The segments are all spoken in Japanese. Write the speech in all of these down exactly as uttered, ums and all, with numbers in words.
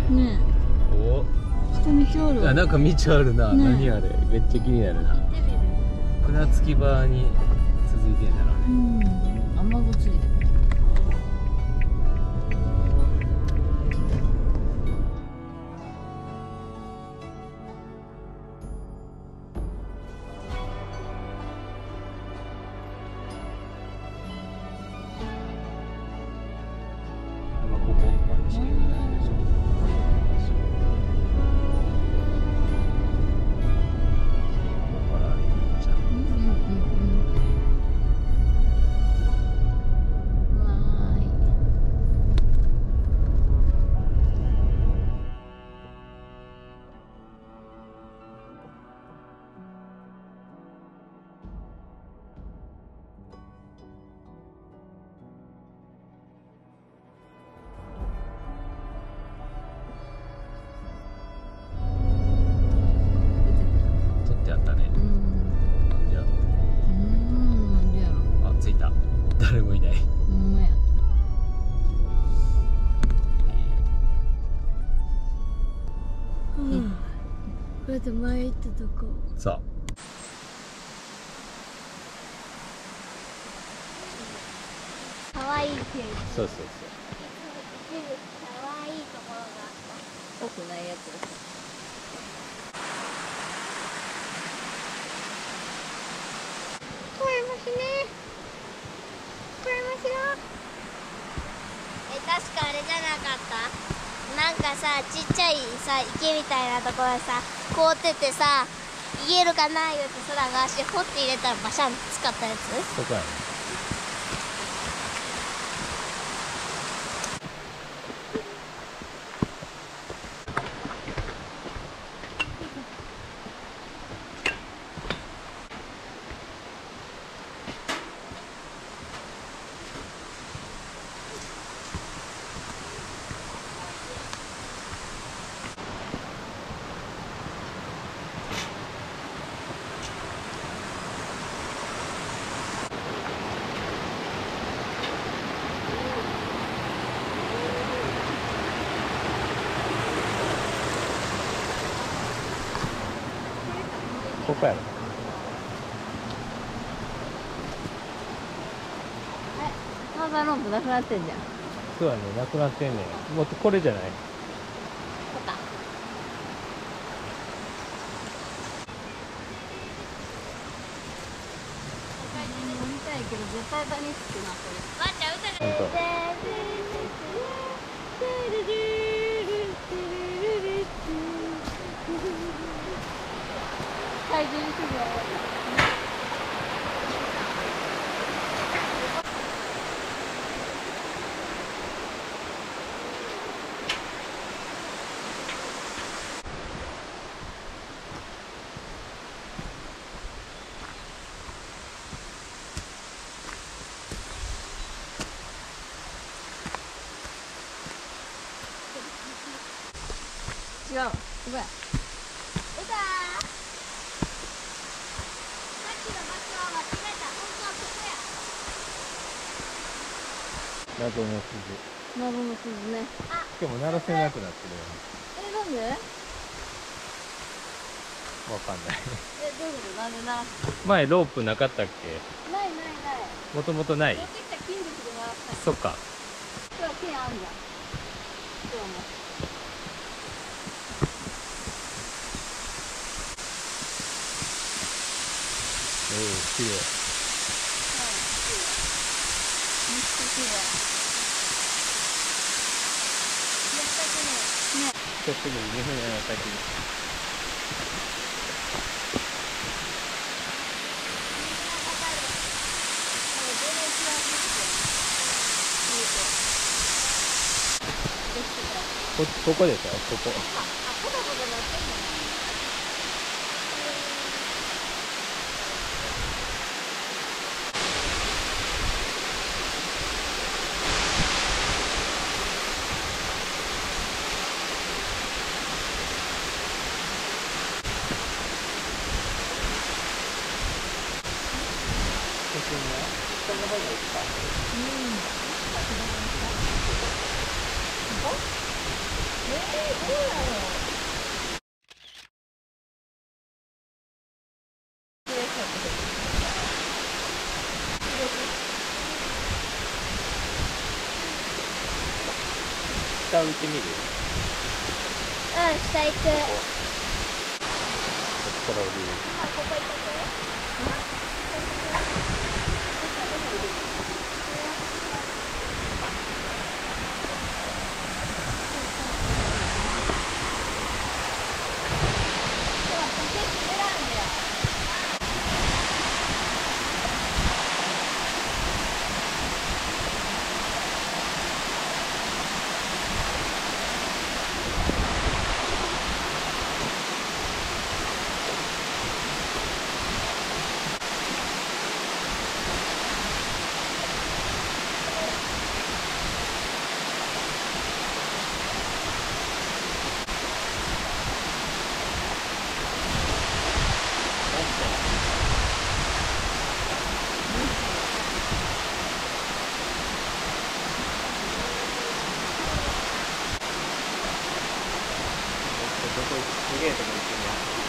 ねお、 下道あるわ。 あ、なんか道あるな、 ね何あれ、めっちゃ気になるな。 行ってみる。 船着き場に続いてんだろううね。 ん。雨ごついで。 まあここまでしか行けないでしょ。ここから歩いていっちゃう。 うんうんうんうん。わーい。 取ってあったね。 うんなんでやろうんなんでやろ。 う。あ、着いた。誰もいない。 ほんまや。うんこれで前行ったとこ。 さあ。 かわいいけどそうそうそう。 一部かわいいところがあった多くないやつですこれもしねこれもしよえ確かあれじゃなかったなんかさちっちゃいさ池みたいなところさ凍っててさ言えるかな言うて空が足掘って入れたらバシャン使ったやつそこやね。ここやろ。 ハーバーロープなくなってんじゃんそうやね、なくなってんねん。もっとこれじゃない。 とか見たいけど絶対ダニつくなこればあちゃん歌ほんと。 怪獣にすぐ終わる違う、ここや。出たー。さっきの場所は間違えた。本当はここや。 謎の鈴。 謎の鈴ね。あ、 しかも鳴らせなくなってえ、なんで？ るよ。わかんない。 え、どういうこと？なんでな。 前ロープなかったっけ？ ないないない。 もともとない。 持ってきた金属で鳴らしたい。 そっか。 今日は剣あんじゃん。今日も。 おお、綺麗。 はい、綺麗。めっちゃ綺麗。やったけど、ね。 久しぶりに船の滝。こ、ここでしょ、ここ。 あ、ポタポタなってんのね。 下の方がいいか。 うん。えー、 下浮いてみる？ うん、下行く。 こっから降りる。 あ、ここ行ったどこ行く？すげえとこ行ってみよう。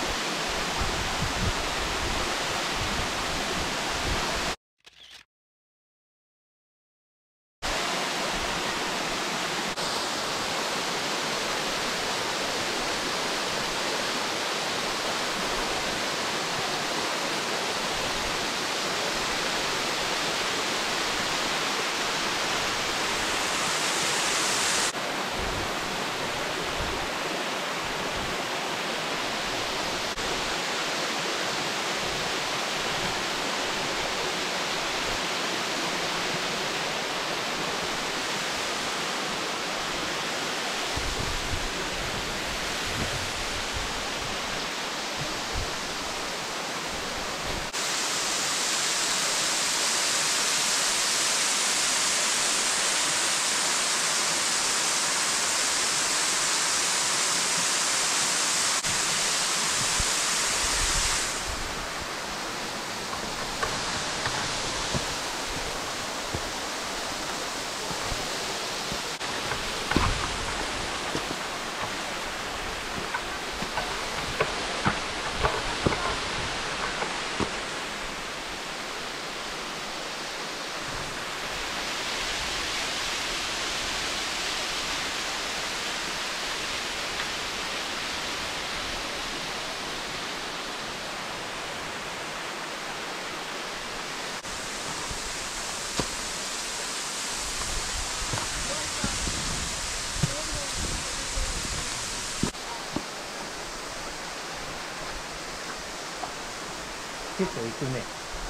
結構行くね。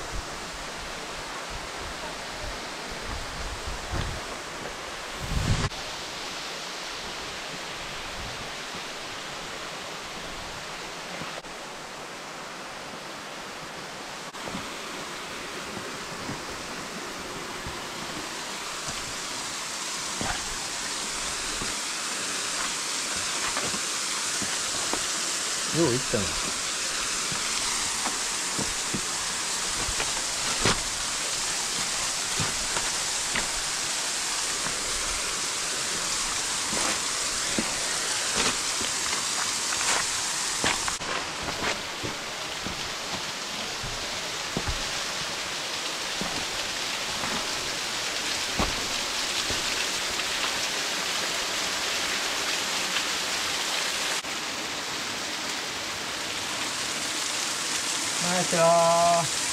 よう行ったな。ナイスよー。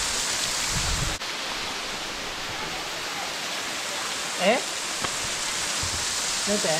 え見て。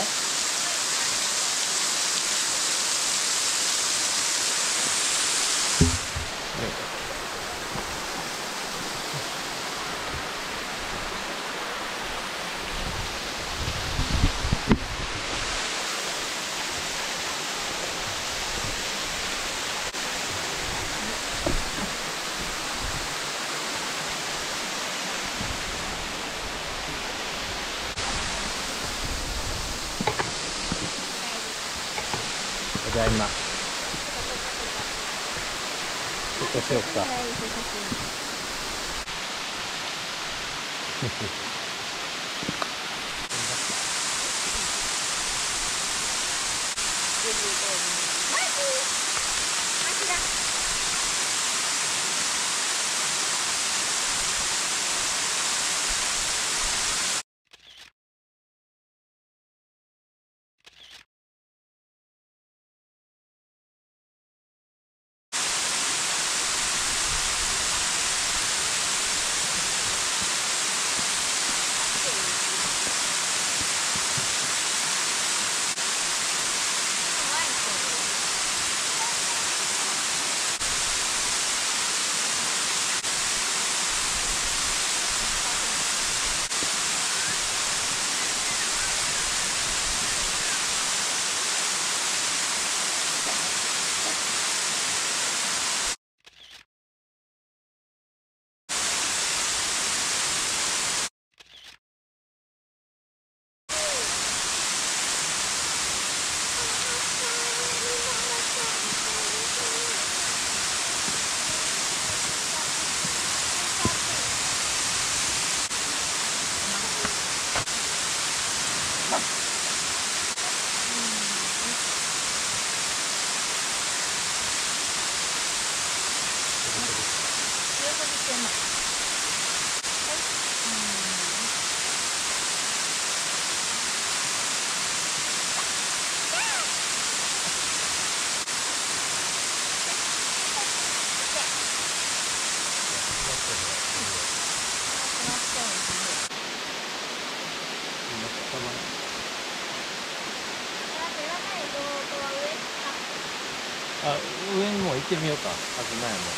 ただいま。ちょっとしよっか。あ、上にも行ってみようか。あとなんやも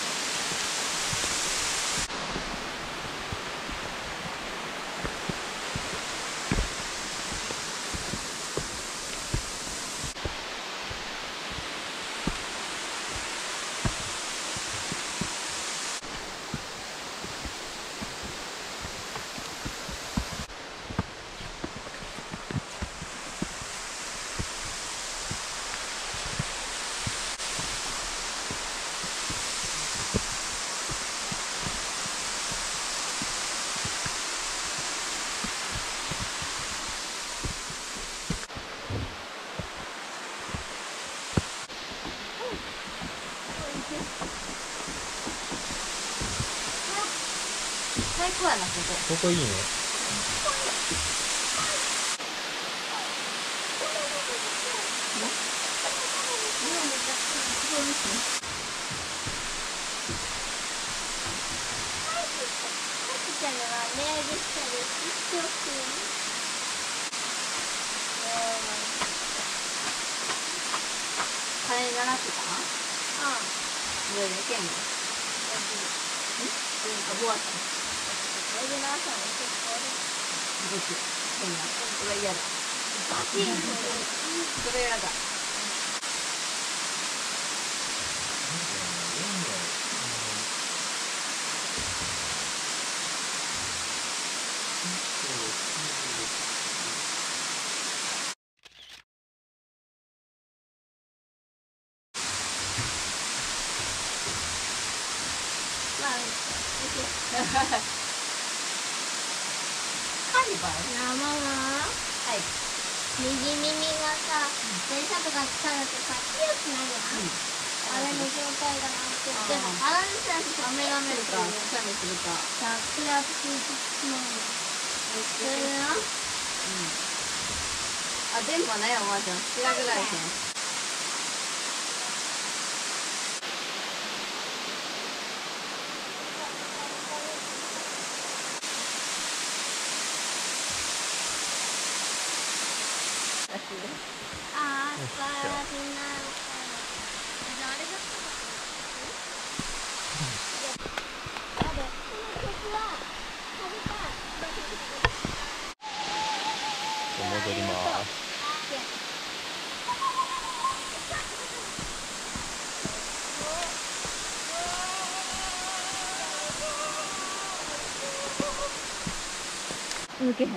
最高やな、ここ。 ここいいね。 カレーじゃなくてかな？うん。上でけんの。うん。ボアさん。上でなさん結構ある。どっち？変な。これ嫌だ。バチン。それ嫌だ。カーニバル？ なあママ、 はい。 右耳がさ、電車とか来たらとさ、キュってなるやん。あれの状態がなってて、でも鼻の下に雨がめるか、くしゃみするか。 さ、クラブついてしまうの。それでな。 うん。あ、電波ないよ、おばあちゃん。調べられへん。 あー、スパラフィナーレ。じゃああれだったのかな。やべ、この曲はサビか戻ります。 抜けへんわ。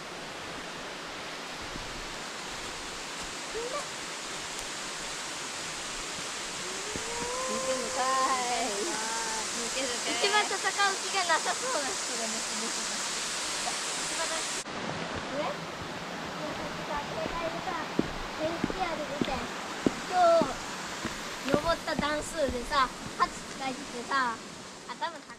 一番戦う気がなさそうな人がね、一番上？正解でさ、ベンチアで出て、今日登った段数でさ、はちって書いててさ、頭